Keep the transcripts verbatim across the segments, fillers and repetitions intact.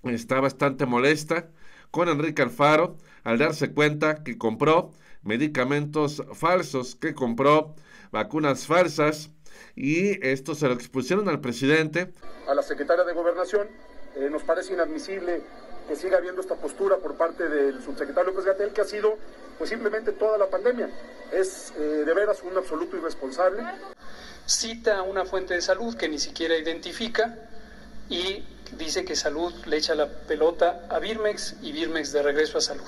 está bastante molesta con Enrique Alfaro al darse cuenta que compró medicamentos falsos, que compró vacunas falsas, y esto se lo expusieron al presidente. A la secretaria de Gobernación, eh, nos parece inadmisible que siga habiendo esta postura por parte del subsecretario López-Gatell, que ha sido pues simplemente toda la pandemia. Es eh, de veras un absoluto irresponsable. Cita una fuente de salud que ni siquiera identifica y dice que Salud le echa la pelota a Birmex y Birmex de regreso a Salud.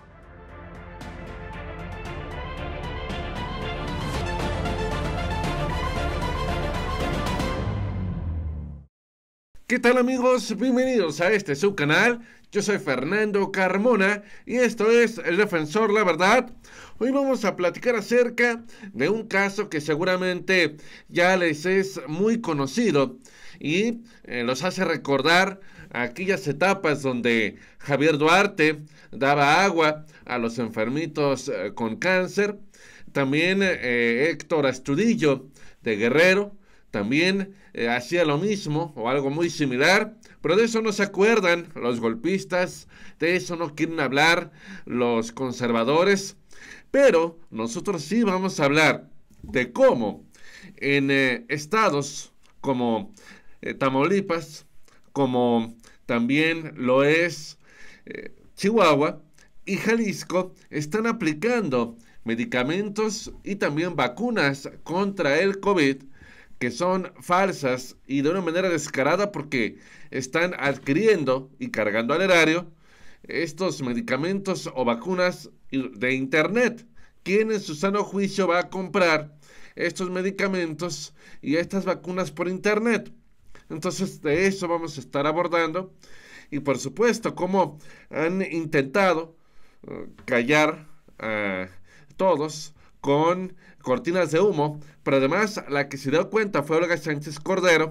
¿Qué tal, amigos? Bienvenidos a este subcanal. Yo soy Fernando Carmona y esto es El Defensor La Verdad. Hoy vamos a platicar acerca de un caso que seguramente ya les es muy conocido y eh, los hace recordar aquellas etapas donde Javier Duarte daba agua a los enfermitos eh, con cáncer. También eh, Héctor Astudillo de Guerrero también eh, hacía lo mismo o algo muy similar, pero de eso no se acuerdan los golpistas, de eso no quieren hablar los conservadores, pero nosotros sí vamos a hablar de cómo en eh, estados como eh, Tamaulipas, como también lo es eh, Chihuahua y Jalisco, están aplicando medicamentos y también vacunas contra el COVID que son falsas y de una manera descarada, porque están adquiriendo y cargando al erario estos medicamentos o vacunas de internet. ¿Quién en su sano juicio va a comprar estos medicamentos y estas vacunas por internet? Entonces, de eso vamos a estar abordando, y por supuesto cómo han intentado uh, callar a todos con cortinas de humo, pero además la que se dio cuenta fue Olga Sánchez Cordero,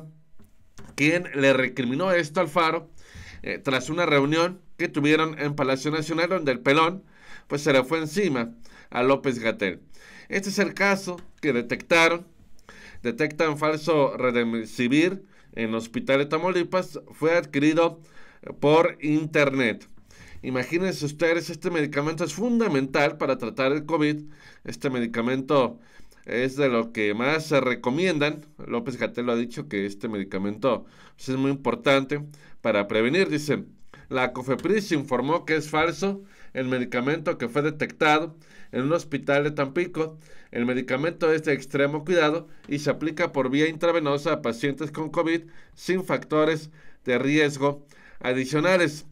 quien le recriminó esto a Alfaro eh, tras una reunión que tuvieron en Palacio Nacional, donde el pelón pues se le fue encima a López-Gatell. Este es el caso que detectaron, detectan falso Remdesivir en Hospital de Tamaulipas, fue adquirido por internet. Imagínense ustedes, este medicamento es fundamental para tratar el COVID. Este medicamento es de lo que más se recomiendan. López-Gatell lo ha dicho, que este medicamento pues, es muy importante para prevenir. Dicen, la COFEPRIS informó que es falso el medicamento que fue detectado en un hospital de Tampico. El medicamento es de extremo cuidado y se aplica por vía intravenosa a pacientes con COVID sin factores de riesgo adicionales.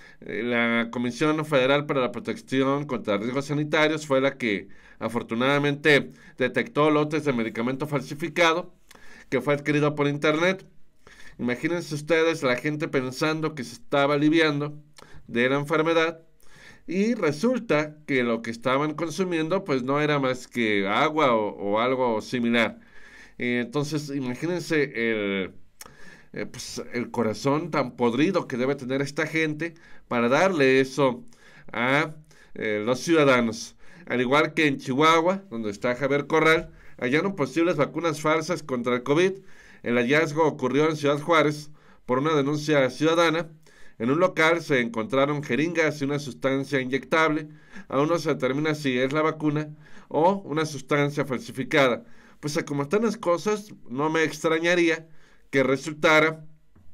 La Comisión Federal para la Protección contra Riesgos Sanitarios fue la que afortunadamente detectó lotes de medicamento falsificado que fue adquirido por internet. Imagínense ustedes la gente pensando que se estaba aliviando de la enfermedad, y resulta que lo que estaban consumiendo pues no era más que agua o, o algo similar. Entonces imagínense el... Eh, pues, el corazón tan podrido que debe tener esta gente para darle eso a eh, los ciudadanos. Al igual que en Chihuahua, donde está Javier Corral, hallaron posibles vacunas falsas contra el COVID. El hallazgo ocurrió en Ciudad Juárez por una denuncia ciudadana. En un local se encontraron jeringas y una sustancia inyectable. Aún no se determina si es la vacuna o una sustancia falsificada. Pues como están las cosas, no me extrañaría que resultara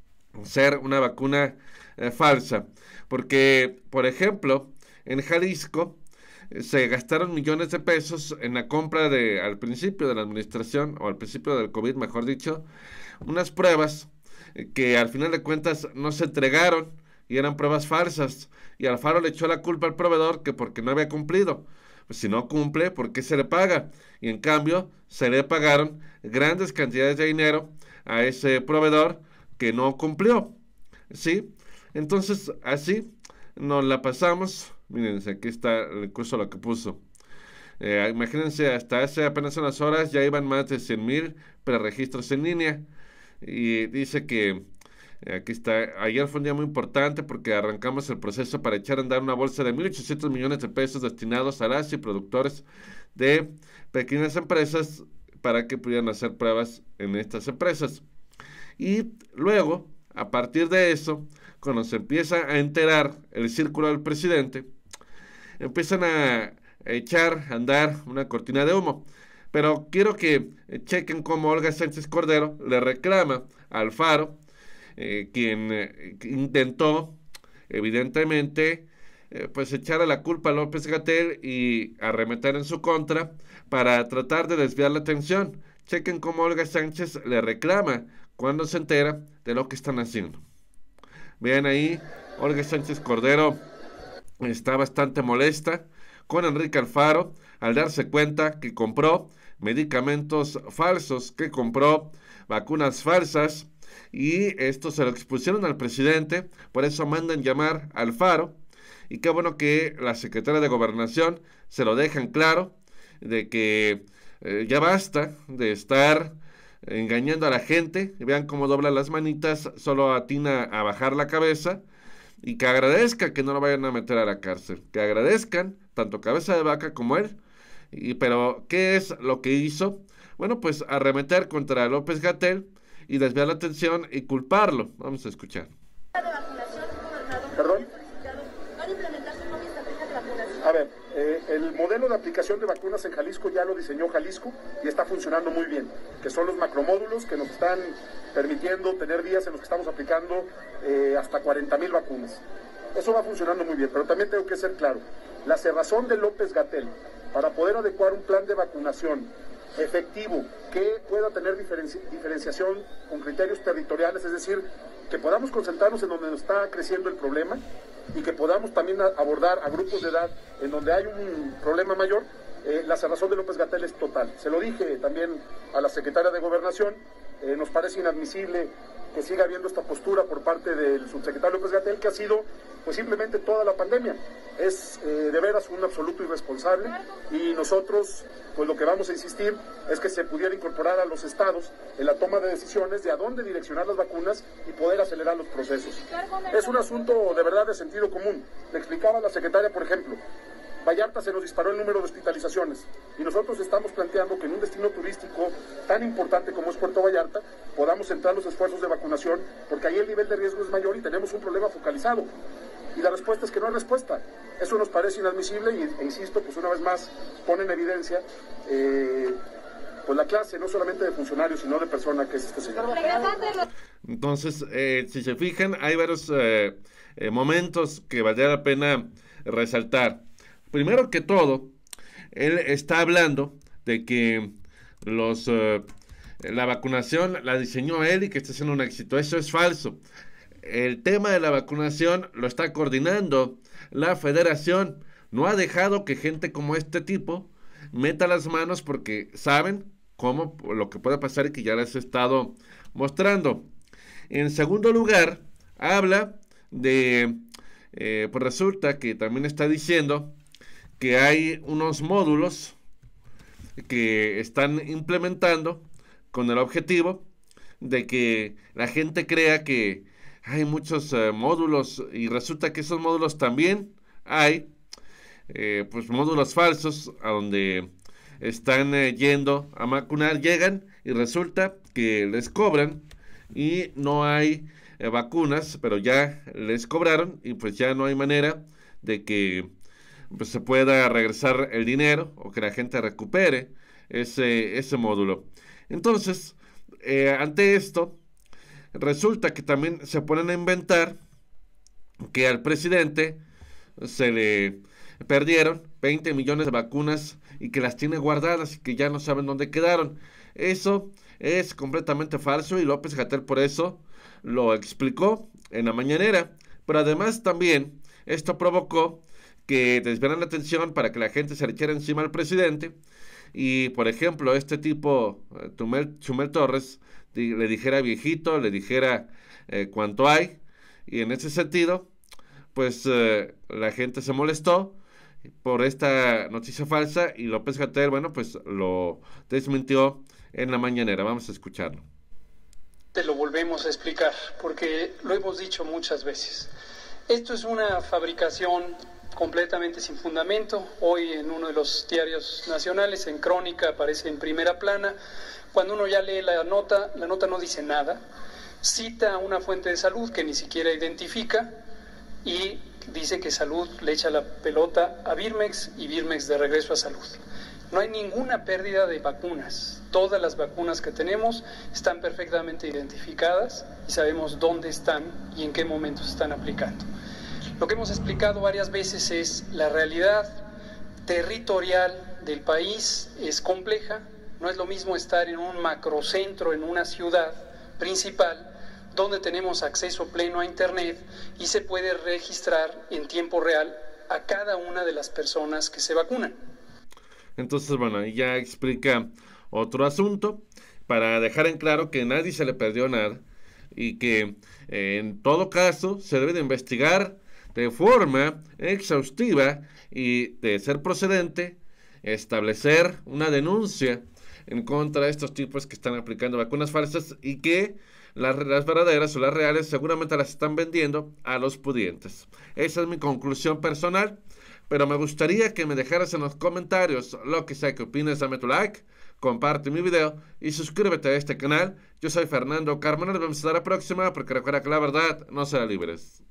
ser una vacuna eh, falsa, porque, por ejemplo, en Jalisco eh, se gastaron millones de pesos en la compra de, al principio de la administración, o al principio del COVID, mejor dicho, unas pruebas eh, que al final de cuentas no se entregaron y eran pruebas falsas, y Alfaro le echó la culpa al proveedor que porque no había cumplido. Pues si no cumple, ¿por qué se le paga? Y en cambio, se le pagaron grandes cantidades de dinero a ese proveedor que no cumplió, ¿sí? Entonces, así nos la pasamos. Mírense, aquí está el curso lo que puso. Eh, imagínense, hasta hace apenas unas horas ya iban más de cien mil preregistros en línea. Y dice que, eh, aquí está, ayer fue un día muy importante porque arrancamos el proceso para echar a andar una bolsa de mil ochocientos millones de pesos destinados a las y productores de pequeñas empresas para que pudieran hacer pruebas en estas empresas. Y luego, a partir de eso, cuando se empieza a enterar el círculo del presidente, empiezan a echar a andar una cortina de humo. Pero quiero que chequen cómo Olga Sánchez Cordero le reclama a Alfaro, eh, quien eh, intentó, evidentemente, eh, pues echarle la culpa a López-Gatell y arremeter en su contra para tratar de desviar la atención. Chequen cómo Olga Sánchez le reclama cuando se entera de lo que están haciendo. Vean ahí, Olga Sánchez Cordero está bastante molesta con Enrique Alfaro al darse cuenta que compró medicamentos falsos, que compró vacunas falsas, y esto se lo expusieron al presidente. Por eso mandan llamar a Alfaro, y qué bueno que la secretaria de Gobernación se lo dejan claro, de que eh, ya basta de estar engañando a la gente. Vean cómo dobla las manitas, solo atina a bajar la cabeza, y que agradezca que no lo vayan a meter a la cárcel, que agradezcan tanto Cabeza de Vaca como él. Y, pero, ¿qué es lo que hizo? Bueno, pues arremeter contra López-Gatell y desviar la atención y culparlo. Vamos a escuchar. ¿Perdón? A ver, eh, el modelo de aplicación de vacunas en Jalisco ya lo diseñó Jalisco y está funcionando muy bien, que son los macromódulos que nos están permitiendo tener días en los que estamos aplicando eh, hasta cuarenta mil vacunas. Eso va funcionando muy bien, pero también tengo que ser claro, la cerrazón de López-Gatell para poder adecuar un plan de vacunación efectivo que pueda tener diferenci diferenciación con criterios territoriales, es decir, que podamos concentrarnos en donde nos está creciendo el problema y que podamos también abordar a grupos de edad en donde hay un problema mayor. Eh, la cerrazón de López-Gatell es total. Se lo dije también a la secretaria de Gobernación, eh, nos parece inadmisible que siga habiendo esta postura por parte del subsecretario López-Gatell, que ha sido pues simplemente toda la pandemia. Es eh, de veras un absoluto irresponsable, y nosotros pues lo que vamos a insistir es que se pudiera incorporar a los estados en la toma de decisiones de a dónde direccionar las vacunas y poder acelerar los procesos. Es un asunto de verdad de sentido común. Le explicaba a la secretaria, por ejemplo, Vallarta se nos disparó el número de hospitalizaciones y nosotros estamos planteando que en un destino turístico tan importante como es Puerto Vallarta podamos centrar los esfuerzos de vacunación, porque ahí el nivel de riesgo es mayor y tenemos un problema focalizado. Y la respuesta es que no hay respuesta. Eso nos parece inadmisible y, e insisto, pues una vez más pone en evidencia eh, pues la clase, no solamente de funcionarios, sino de persona que es este señor. Entonces, eh, si se fijan, hay varios eh, eh, momentos que valdría la pena resaltar. Primero que todo, él está hablando de que los eh, la vacunación la diseñó él y que está siendo un éxito. Eso es falso. El tema de la vacunación lo está coordinando la federación. No ha dejado que gente como este tipo meta las manos, porque saben cómo lo que puede pasar y que ya les he estado mostrando. En segundo lugar, habla de, eh, pues resulta que también está diciendo que hay unos módulos que están implementando con el objetivo de que la gente crea que hay muchos eh, módulos, y resulta que esos módulos también hay eh, pues módulos falsos a donde están eh, yendo a vacunar, llegan y resulta que les cobran y no hay eh, vacunas, pero ya les cobraron y pues ya no hay manera de que pues se pueda regresar el dinero o que la gente recupere ese, ese módulo. Entonces, eh, ante esto, resulta que también se ponen a inventar que al presidente se le perdieron veinte millones de vacunas y que las tiene guardadas y que ya no saben dónde quedaron. Eso es completamente falso y López-Gatell por eso lo explicó en la mañanera. Pero además también esto provocó que desviaran la atención para que la gente se le echara encima al presidente y, por ejemplo, este tipo, Chumel, Chumel Torres, di, le dijera viejito, le dijera eh, cuánto hay, y en ese sentido, pues eh, la gente se molestó por esta noticia falsa y López-Gatell, bueno, pues lo desmintió en la mañanera. Vamos a escucharlo. Te lo volvemos a explicar, porque lo hemos dicho muchas veces. Esto es una fabricación completamente sin fundamento. Hoy en uno de los diarios nacionales, en Crónica, aparece en primera plana. Cuando uno ya lee la nota, la nota no dice nada. cita a una fuente de salud que ni siquiera identifica y dice que Salud le echa la pelota a Birmex y Birmex de regreso a Salud. No hay ninguna pérdida de vacunas. Todas las vacunas que tenemos están perfectamente identificadas y sabemos dónde están y en qué momentos se están aplicando. Lo que hemos explicado varias veces es la realidad territorial del país es compleja. No es lo mismo estar en un macrocentro, en una ciudad principal, donde tenemos acceso pleno a Internet y se puede registrar en tiempo real a cada una de las personas que se vacunan. Entonces, bueno, ya explica otro asunto para dejar en claro que a nadie se le perdió nada y que eh, en todo caso se debe de investigar de forma exhaustiva y, de ser procedente, establecer una denuncia en contra de estos tipos que están aplicando vacunas falsas y que las, las verdaderas o las reales seguramente las están vendiendo a los pudientes. Esa es mi conclusión personal, pero me gustaría que me dejaras en los comentarios lo que sea que opinas. Dame tu like, comparte mi video y suscríbete a este canal. Yo soy Fernando Carmona, nos vemos hasta la próxima, porque recuerda que la verdad no será libres.